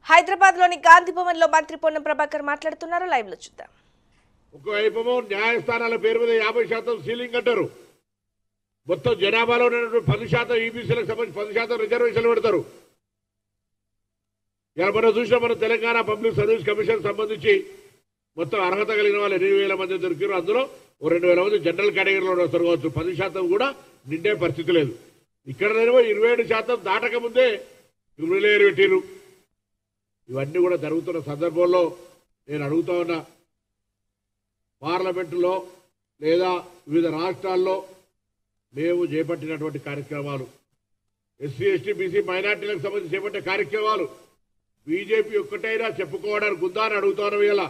హైదరాబాద్ లోని గాంధీ భవన్ లో మంత్రి పొన్నం ప్రభాకర్ మాట్లాడుతున్నారు. లైవ్ లో చూద్దాం. ఒకవైపు న్యాయస్థానాల పేరు మీద 50% సీలింగ్ అంటారు. మొత్తం జనాభాలో ఉన్నటువంటి 10% ఈబీసీలకు సంబంధించి 10% రిజర్వేషన్లు పెడతారు. ఇలా మనం చూసిన మన తెలంగాణ పబ్లిక్ సర్వీస్ కమిషన్ సంబంధించి మొత్తం అర్హత కలిగిన వాళ్ళు 8,000 మంది దొరికారు. అందులో 2,000 మంది జనరల్ కేటగిరీలో వస్తారు కావచ్చు. 10% కూడా నిండే పరిస్థితి లేదు. ఇక్కడనేమో 27% దాటక ముందే క్రిమినల్ పెట్టిరు. ఇవన్నీ కూడా జరుగుతున్న సందర్భంలో నేను అడుగుతా ఉన్నా, పార్లమెంటులో లేదా వివిధ రాష్ట్రాల్లో మేము చేపట్టినటువంటి కార్యక్రమాలు, ఎస్సీ ఎస్టీ బీసీ మైనార్టీలకు సంబంధించి చేపట్టే కార్యక్రమాలు బీజేపీ ఒక్కటైనా చెప్పుకోవడానికి ఉందా అని అడుగుతాను. ఇలా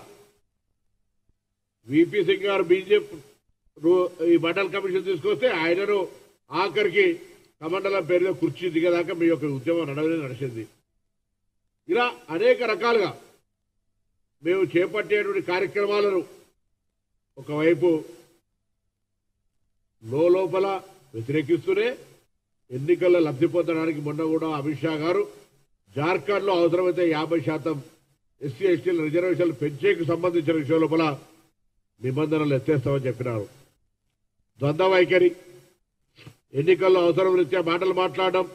వీపీ సింగ్ గారు బీజేపీ ఈ మండల కమిషన్ తీసుకొస్తే ఆయనను ఆఖరికి కమండలం పేరులో కుర్చీ దిగేదాకా మీ యొక్క ఉద్యమం నడిచింది. ఇలా అనేక రకాలుగా మేము చేపట్టేటువంటి కార్యక్రమాలను ఒకవైపు లోపల వ్యతిరేకిస్తూనే ఎన్నికల్లో లబ్ధి పొందడానికి మొన్న కూడా అమిత్ షా గారు జార్ఖండ్ లో అవసరమైతే 50% ఎస్సీ ఎస్టీల రిజర్వేషన్లు పెంచేకి సంబంధించిన విషయం లోపల నిబంధనలు ఎత్తేస్తామని చెప్పినారు. ద్వంద్వ వైఖరి, ఎన్నికల్లో అవసరం రీత్యా మాటలు మాట్లాడడం,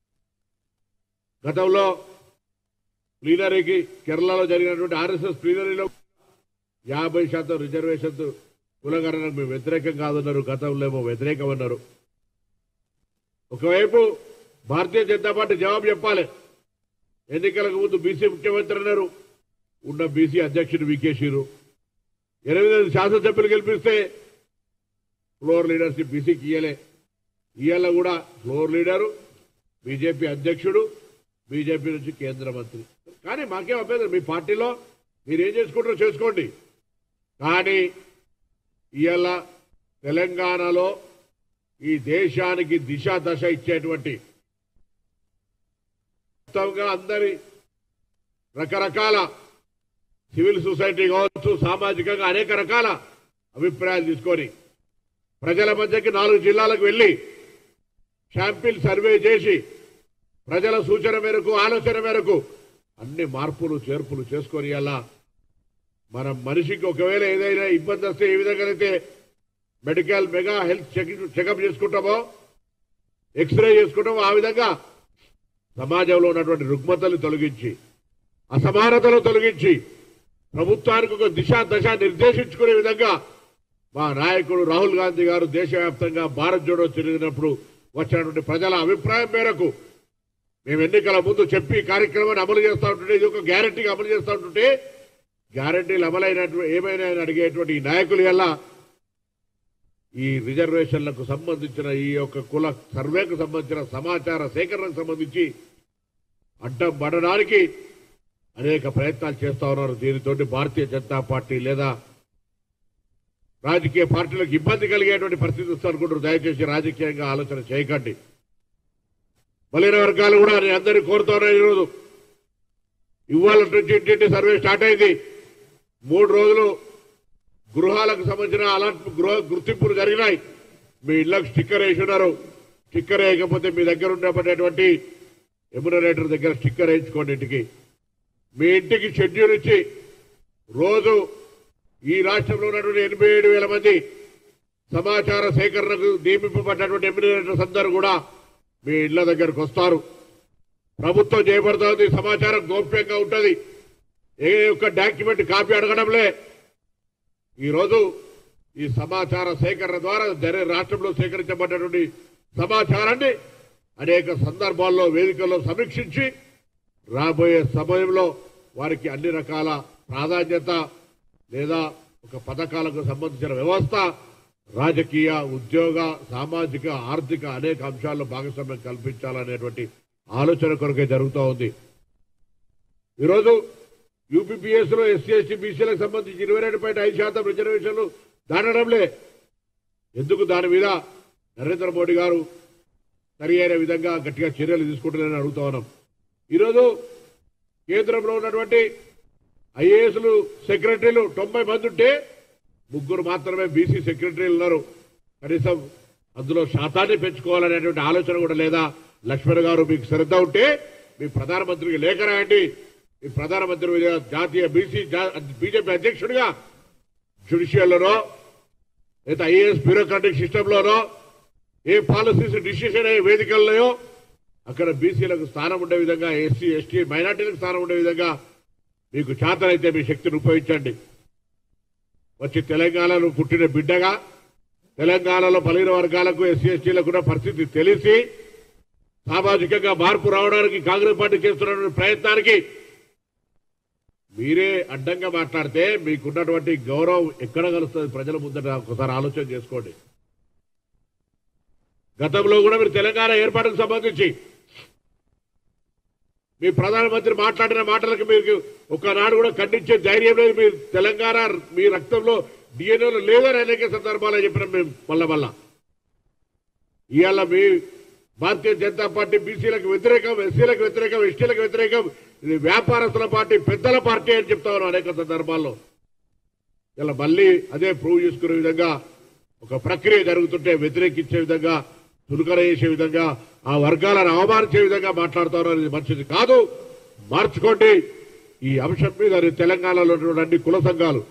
గతంలో ప్లీనరీకి కేరళలో జరిగినటువంటి ఆర్ఎస్ఎస్ ప్లీనరీలో 50% రిజర్వేషన్ కులగణనకు మేము వ్యతిరేకం కాదన్నారు. గతంలో ఏమో వ్యతిరేకమన్నారు. ఒకవైపు భారతీయ జనతా పార్టీ జవాబు చెప్పాలి. ఎన్నికలకు ముందు బీసీ ముఖ్యమంత్రి అన్నారు, ఉన్న బీసీ అధ్యక్షుడు వికేషీరు. 8 శాసనసభ్యులు గెలిపిస్తే ఫ్లోర్ లీడర్షిప్ బీసీకి ఇయ్యలే. ఇయ్యాల కూడా ఫ్లోర్ లీడరు, బీజేపీ అధ్యక్షుడు, బీజేపీ నుంచి కేంద్ర మంత్రి. కానీ మాకేం అభ్యంతరం, మీ పార్టీలో మీరేం చేసుకుంటారో చేసుకోండి. కానీ ఇవాళ తెలంగాణలో ఈ దేశానికి దిశ దశ ఇచ్చేటువంటి మొత్తంగా అందరి రకరకాల సివిల్ సొసైటీ కావచ్చు, సామాజికంగా అనేక రకాల అభిప్రాయాలు తీసుకొని ప్రజల మధ్యకి 4 జిల్లాలకు వెళ్లి శాంపిల్ సర్వే చేసి ప్రజల సూచన మేరకు, ఆలోచన మేరకు అన్ని మార్పులు చేర్పులు చేసుకొని అలా మనం మనిషికి ఒకవేళ ఏదైనా ఇబ్బంది వస్తే ఏ విధంగా అయితే మెడికల్ మెగా హెల్త్ చెకప్ చేసుకుంటామో, ఎక్స్రే చేసుకుంటామో, ఆ విధంగా సమాజంలో ఉన్నటువంటి రుగ్మతలు తొలగించి, అసమానతలు తొలగించి ప్రభుత్వానికి ఒక దిశ దశ నిర్దేశించుకునే విధంగా మా నాయకుడు రాహుల్ గాంధీ గారు దేశవ్యాప్తంగా భారత్ జోడో తిరిగినప్పుడు వచ్చినటువంటి ప్రజల అభిప్రాయం మేరకు మేము ఎన్నికల ముందు చెప్పి కార్యక్రమాన్ని అమలు చేస్తూ ఉంటుంటే, ఇది ఒక గ్యారంటీగా అమలు చేస్తూ ఉంటుంటే, గ్యారంటీలు అమలైనటువంటి ఏమైనా అడిగేటువంటి ఈ నాయకులు వల్ల ఈ రిజర్వేషన్లకు సంబంధించిన ఈ యొక్క కుల సర్వేకు సంబంధించిన సమాచార సేకరణకు సంబంధించి అడ్డం పడడానికి అనేక ప్రయత్నాలు చేస్తా ఉన్నారు. దీనితో భారతీయ జనతా పార్టీ లేదా రాజకీయ పార్టీలకు ఇబ్బంది కలిగేటువంటి పరిస్థితి వస్తారనుకుంటారు. దయచేసి రాజకీయంగా ఆలోచన చేయకండి. బలైన వర్గాలు కూడా నేను అందరినీ కోరుతా ఉన్నాను. ఈరోజు ఇవాళ నుంచి ఇంటింటి సర్వే స్టార్ట్ అయింది. 3 రోజులు గృహాలకు సంబంధించిన అలాంటి గృహ గుర్తింపులు జరిగినాయి. మీ ఇళ్లకు స్టిక్కర్ వేసి ఉన్నారు. స్టిక్కర్ వేయకపోతే మీ దగ్గర ఉండబడేటువంటి ఎమ్యునరేటర్ దగ్గర స్టిక్కర్ వేయించుకోండి. ఇంటికి మీ ఇంటికి షెడ్యూల్ ఇచ్చి రోజు ఈ రాష్ట్రంలో ఉన్నటువంటి 87,000 మంది సమాచార సేకరణకు నియమింపబడినటువంటి ఎమ్యునరేటర్స్ అందరూ కూడా మీ ఇళ్ల దగ్గరకు వస్తారు. ప్రభుత్వం చేయబడుతోంది. సమాచారం గోప్యంగా ఉంటుంది. ఏ ఒక్క డాక్యుమెంట్ కాపీ అడగడంలే. ఈరోజు ఈ సమాచార సేకరణ ద్వారా రాష్ట్రంలో సేకరించబడినటువంటి సమాచారాన్ని అనేక సందర్భాల్లో వేదికల్లో సమీక్షించి రాబోయే సమయంలో వారికి అన్ని రకాల ప్రాధాన్యత లేదా ఒక పథకాలకు సంబంధించిన వ్యవస్థ, రాజకీయ, ఉద్యోగ, సామాజిక, ఆర్థిక అనేక అంశాల్లో భాగస్వామ్యం కల్పించాలనేటువంటి ఆలోచన కొరకే జరుగుతూ ఉంది. ఈరోజు యూపీపీఎస్ లో ఎస్సీ ఎస్టీ బీసీలకు సంబంధించి 22.5% రిజర్వేషన్లు దాటడంలే. ఎందుకు దాని మీద నరేంద్ర మోడీ గారు సరి అయిన విధంగా గట్టిగా చర్యలు తీసుకుంటారని అడుగుతా ఉన్నాం. ఈరోజు కేంద్రంలో ఉన్నటువంటి ఐఏఎస్లు సెక్రటరీలు 90 మంది ఉంటే 3 మాత్రమే బీసీ సెక్రటరీలు ఉన్నారు. కనీసం అందులో శాతాన్ని పెంచుకోవాలనేటువంటి ఆలోచన కూడా లేదా? లక్ష్మణ్ గారు మీకు శ్రద్ధ ఉంటే మీ ప్రధానమంత్రికి లేఖ రాయండి. ఈ ప్రధానమంత్రి జాతీయ బీజేపీ అధ్యక్షుడిగా జ్యుడిషియల్లోనో లేదా ఐఏఎస్ బ్యూరోక్రాటిక్ సిస్టంలోనో ఏ పాలసీస్ డిసిషన్ అయ్యే వేదికల్లో అక్కడ బీసీలకు స్థానం ఉండే విధంగా ఎస్సీ ఎస్టీ మైనార్టీలకు స్థానం ఉండే విధంగా మీకు చేతనైతే మీ శక్తిని ఉపయోగించండి. వచ్చి తెలంగాణలో పుట్టిన బిడ్డగా తెలంగాణలో బలహీన వర్గాలకు ఎస్సీ ఎస్టీలకు ఉన్న పరిస్థితి తెలిసి సామాజికంగా మార్పు రావడానికి కాంగ్రెస్ పార్టీ చేస్తున్న ప్రయత్నానికి మీరే అడ్డంగా మాట్లాడితే మీకున్నటువంటి గౌరవం ఎక్కడ కలుస్తుంది ప్రజల ముందట ఒకసారి ఆలోచన చేసుకోండి. గతంలో కూడా మీరు తెలంగాణ ఏర్పాటుకు సంబంధించి మీ ప్రధానమంత్రి మాట్లాడిన మాటలకు మీకు ఒకనాడు కూడా ఖండించే ధైర్యం లేదు. మీరు తెలంగాణ మీ రక్తంలో డిఎన్ఏలో లేదని అనేక సందర్భాల్లో చెప్పినాం మేము మళ్ళా. ఇవాళ మీ భారతీయ జనతా పార్టీ బీసీలకు వ్యతిరేకం, ఎస్సీలకు వ్యతిరేకం, ఎస్టీలకు వ్యతిరేకం, ఇది వ్యాపారస్తుల పార్టీ, పెద్దల పార్టీ అని చెప్తా ఉన్నాం అనేక సందర్భాల్లో. ఇలా మళ్ళీ అదే ప్రూవ్ చేసుకునే విధంగా ఒక ప్రక్రియ జరుగుతుంటే వ్యతిరేకించే విధంగా, చులకన చేసే విధంగా, ఆ వర్గాలను అవమానించే విధంగా మాట్లాడుతారు. అనేది మంచిది కాదు, మార్చుకోండి. ఈ అంశం మీద తెలంగాణలో ఉన్నటువంటి అన్ని కుల సంఘాలు,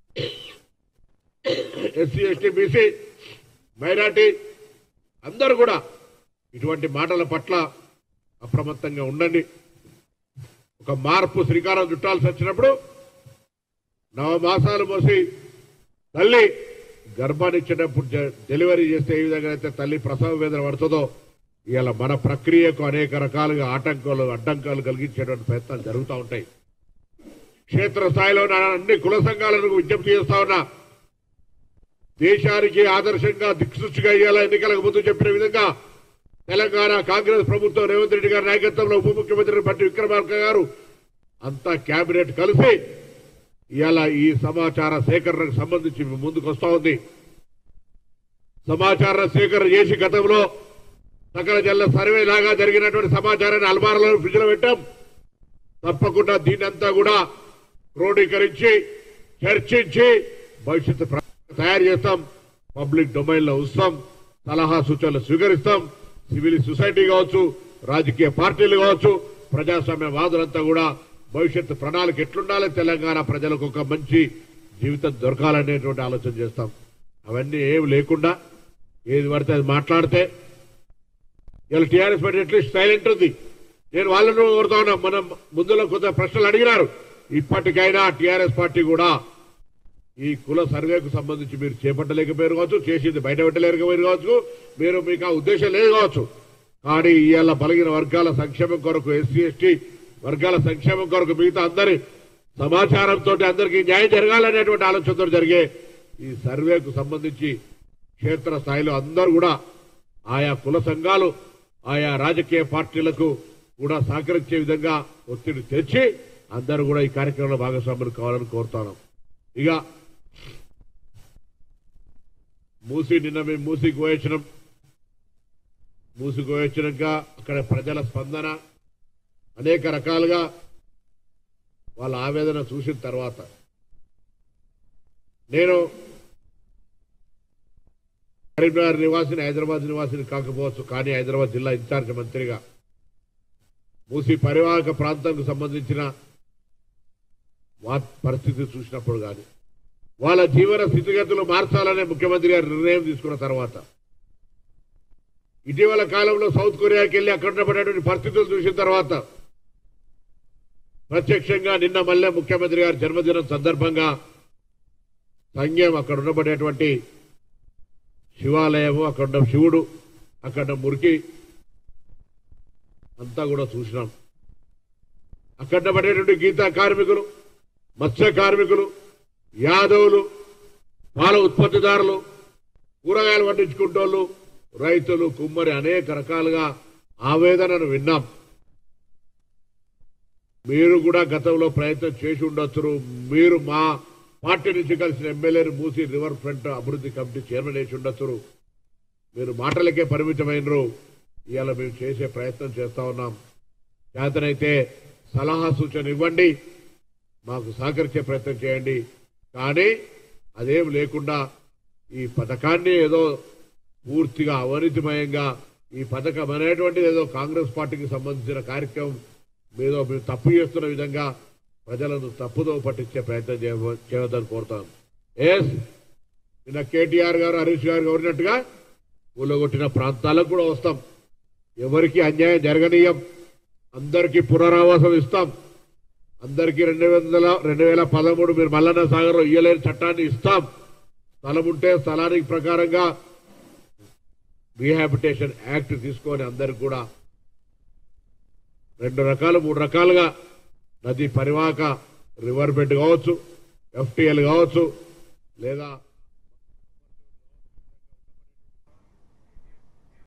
ఎస్సీ ఎస్టీ బీసీ మైనార్టీ అందరూ కూడా ఇటువంటి మాటల పట్ల అప్రమత్తంగా ఉండండి. ఒక మార్పు శ్రీకారం చుట్టాల్సి వచ్చినప్పుడు 9 మాసాలు మోసి తల్లి గర్భాన్నిచ్చేటప్పుడు డెలివరీ చేస్తే ఏ విధంగా అయితే తల్లి ప్రసవ వేదన పడుతుందో ఇవాళ మన ప్రక్రియకు అనేక రకాలుగా అడ్డంకాలు కలిగించేటువంటి ప్రయత్నాలు జరుగుతూ ఉంటాయి. క్షేత్రస్థాయిలో అన్ని కుల సంఘాలను విజ్ఞప్తి చేస్తా ఉన్నా, దేశానికి ఆదర్శంగా దిక్సూచిగా ఇవాళ ఎన్నికలకు ముందు చెప్పిన విధంగా తెలంగాణ కాంగ్రెస్ ప్రభుత్వం రేవంత్ రెడ్డి గారి నాయకత్వంలో ఉప ముఖ్యమంత్రి భట్టి విక్రమార్క గారు అంతా కేబినెట్ కలిసి ఇవాళ ఈ సమాచార సేకరణకు సంబంధించి ముందుకు వస్తా ఉంది. సమాచార సేకరణ చేసి గతంలో సకల జిల్లా సర్వే లాగా జరిగినటువంటి సమాచారాన్ని అల్మారాలో ఫ్రిడ్జ్ లో పెట్టాం. తప్పకుండా దీన్నంతా కూడా క్రోడీకరించి చర్చించి భవిష్యత్తు తయారు చేస్తాం. పబ్లిక్ డొమైన్ లో ఉంచుతాం, సలహా సూచనలు స్వీకరిస్తాం. సివిల్ సొసైటీ కావచ్చు, రాజకీయ పార్టీలు కావచ్చు, ప్రజాస్వామ్య వాదులంతా కూడా భవిష్యత్తు ప్రణాళిక ఎట్లుండాలి, తెలంగాణ ప్రజలకు ఒక మంచి జీవితం దొరకాలనేటువంటి ఆలోచన చేస్తాం. అవన్నీ ఏం లేకుండా ఏది పడితే అది మాట్లాడితే ఇలా టీఆర్ఎస్ పార్టీ అట్లీస్ట్ సైలెంట్ ఉంది. నేను వాళ్ళను కోరుతా ఉన్నా, మనం ముందులో కొంత ప్రశ్నలు అడిగినారు. ఇప్పటికైనా టీఆర్ఎస్ పార్టీ కూడా ఈ కుల సర్వేకు సంబంధించి మీరు చేపట్టలేకపోయారు కావచ్చు, చేసింది బయట పెట్టలేకపోయారు కావచ్చు, మీకు ఆ ఉద్దేశం లేదు కావచ్చు. కానీ ఇవాళ బలగిన వర్గాల సంక్షేమం కొరకు, ఎస్సీ ఎస్టీ వర్గాల సంక్షేమం కొరకు, మిగతా అందరి సమాచారంతో అందరికీ న్యాయం జరగాలనేటువంటి ఆలోచనతో జరిగే ఈ సర్వేకు సంబంధించి క్షేత్ర స్థాయిలో అందరూ కూడా ఆయా కుల సంఘాలు, ఆయా రాజకీయ పార్టీలకు కూడా సహకరించే విధంగా ఒత్తిడి తెచ్చి అందరూ కూడా ఈ కార్యక్రమంలో భాగస్వాములు కావాలని కోరుతాను. ఇక నిన్న మేము మూసీకి పోయొచ్చినాం. మూసీకి పోయొచ్చినాక అక్కడ ప్రజల స్పందన అనేక రకాలుగా వాళ్ళ ఆవేదన చూసిన తర్వాత నేను కరీంనగర్ నివాసిని, హైదరాబాద్ నివాసిని కాకపోవచ్చు, కానీ హైదరాబాద్ జిల్లా ఇన్ఛార్జ్ మంత్రిగా మూసీ పరివాహక ప్రాంతానికి సంబంధించిన పరిస్థితి చూసినప్పుడు కానీ, వాళ్ళ జీవన స్థితిగతులు మార్చాలనే ముఖ్యమంత్రి గారు నిర్ణయం తీసుకున్న తర్వాత, ఇటీవల కాలంలో సౌత్ కొరియాకి వెళ్లి అక్కడ ఉండబడేటువంటి పరిస్థితులు చూసిన తర్వాత ప్రత్యక్షంగా నిన్న మళ్ళీ ముఖ్యమంత్రి గారి జన్మదినం సందర్భంగా సంఘం అక్కడ ఉండబడేటువంటి శివాలయము, అక్కడ శివుడు, అక్కడ మురికి అంతా కూడా చూసినాం. అక్కడ పడేటువంటి గీతా కార్మికులు, మత్స్య కార్మికులు, యాదవులు, పాల ఉత్పత్తిదారులు, కూరగాయలు పండించుకుంటోళ్ళు, రైతులు, కుమ్మరి అనేక రకాలుగా ఆవేదనను విన్నాం. మీరు కూడా గతంలో ప్రయత్నం చేసి ఉండొచ్చు. మీరు మా పార్టీ నుంచి కలిసిన ఎమ్మెల్యేలు మూసీ రివర్ ఫ్రంట్ అభివృద్ధి కమిటీ చైర్మన్ వేసి ఉండొచ్చు. మీరు మాటలకే పరిమితమైనరు. ఇవాళ మేము చేసే ప్రయత్నం చేస్తా ఉన్నాం. చేతనైతే సలహా సూచన ఇవ్వండి, మాకు సహకరించే ప్రయత్నం చేయండి. కానీ అదేం లేకుండా ఈ పథకాన్ని ఏదో పూర్తిగా అవినీతిమయంగా, ఈ పథకం అనేటువంటిది ఏదో కాంగ్రెస్ పార్టీకి సంబంధించిన కార్యక్రమం, మీరు తప్పు చేస్తున్న విధంగా ప్రజలను తప్పుదో పట్టించే ప్రయత్నం చేయవద్దని కోరుతాను. నిన్న కేటీఆర్ గారు హరీష్ గారు కోరినట్టుగా కూలగొట్టిన ప్రాంతాలకు కూడా వస్తాం. ఎవరికి అన్యాయం జరగనీయం. అందరికీ పునరావాసం ఇస్తాం. అందరికీ 2013 మీరు మల్లన్న సాగర్లో ఇయ్యలేని చట్టాన్ని ఇస్తాం. స్థలం ఉంటే స్థలానికి ప్రకారంగా రీహాబిటేషన్ యాక్ట్ తీసుకొని అందరికి కూడా 2 రకాలు 3 రకాలుగా నది పరివాహక రివర్ బెడ్ కావచ్చు, FTL కావచ్చు, లేదా